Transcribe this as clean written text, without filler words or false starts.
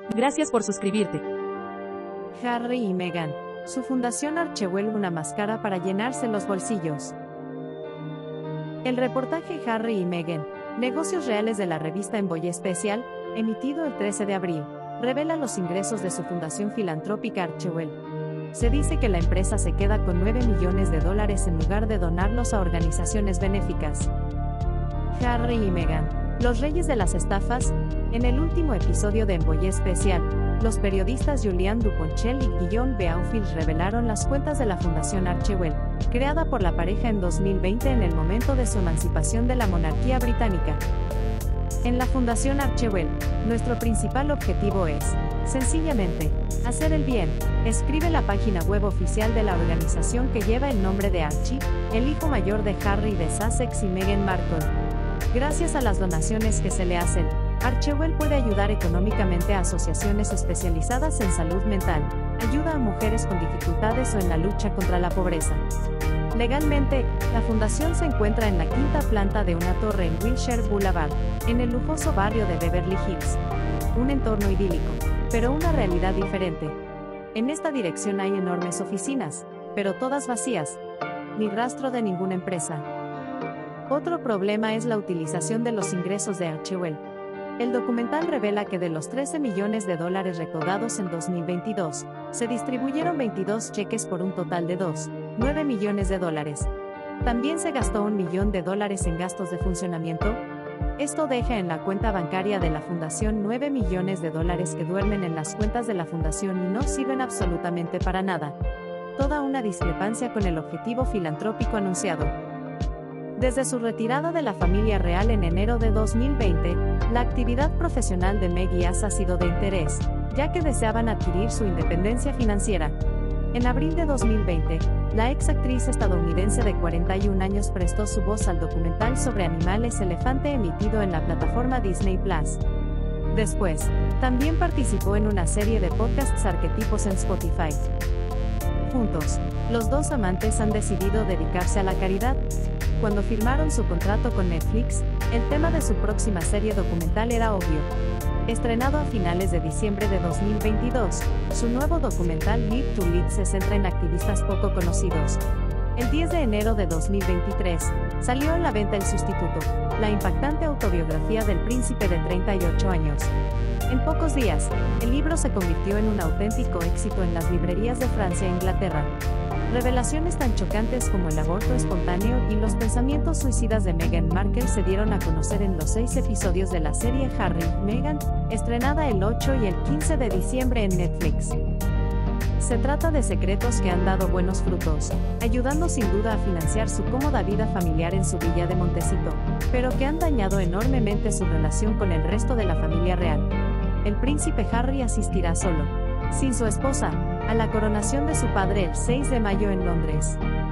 Gracias por suscribirte. Harry y Meghan. Su fundación Archewell una máscara para llenarse los bolsillos. El reportaje Harry y Meghan, negocios reales de la revista Envoy Especial, emitido el 13 de abril, revela los ingresos de su fundación filantrópica Archewell. Se dice que la empresa se queda con $9 millones en lugar de donarlos a organizaciones benéficas. Harry y Meghan, los reyes de las estafas. En el último episodio de Envoy Especial, los periodistas Julian Duponchel y Guillaume Beaufils revelaron las cuentas de la Fundación Archewell, creada por la pareja en 2020 en el momento de su emancipación de la monarquía británica. En la Fundación Archewell, nuestro principal objetivo es, sencillamente, hacer el bien, escribe la página web oficial de la organización que lleva el nombre de Archie, el hijo mayor de Harry de Sussex y Meghan Markle. Gracias a las donaciones que se le hacen, Archewell puede ayudar económicamente a asociaciones especializadas en salud mental, ayuda a mujeres con dificultades o en la lucha contra la pobreza. Legalmente, la fundación se encuentra en la quinta planta de una torre en Wilshire Boulevard, en el lujoso barrio de Beverly Hills. Un entorno idílico, pero una realidad diferente. En esta dirección hay enormes oficinas, pero todas vacías. Ni rastro de ninguna empresa. Otro problema es la utilización de los ingresos de Archewell. El documental revela que de los $13 millones recaudados en 2022, se distribuyeron 22 cheques por un total de $9 millones. También se gastó $1 millón en gastos de funcionamiento. Esto deja en la cuenta bancaria de la fundación $9 millones que duermen en las cuentas de la fundación y no sirven absolutamente para nada. Toda una discrepancia con el objetivo filantrópico anunciado. Desde su retirada de la familia real en enero de 2020, la actividad profesional de Meg y As ha sido de interés, ya que deseaban adquirir su independencia financiera. En abril de 2020, la ex actriz estadounidense de 41 años prestó su voz al documental sobre animales elefante emitido en la plataforma Disney Plus. Después, también participó en una serie de podcasts arquetipos en Spotify. Juntos, los dos amantes han decidido dedicarse a la caridad. Cuando firmaron su contrato con Netflix, el tema de su próxima serie documental era obvio. Estrenado a finales de diciembre de 2022, su nuevo documental Live to Lead se centra en activistas poco conocidos. El 10 de enero de 2023, salió a la venta El Sustituto, la impactante autobiografía del príncipe de 38 años. En pocos días, el libro se convirtió en un auténtico éxito en las librerías de Francia e Inglaterra. Revelaciones tan chocantes como el aborto espontáneo y los pensamientos suicidas de Meghan Markle se dieron a conocer en los 6 episodios de la serie Harry y Meghan, estrenada el 8 y el 15 de diciembre en Netflix. Se trata de secretos que han dado buenos frutos, ayudando sin duda a financiar su cómoda vida familiar en su villa de Montecito, pero que han dañado enormemente su relación con el resto de la familia real. El príncipe Harry asistirá solo, sin su esposa, a la coronación de su padre el 6 de mayo en Londres.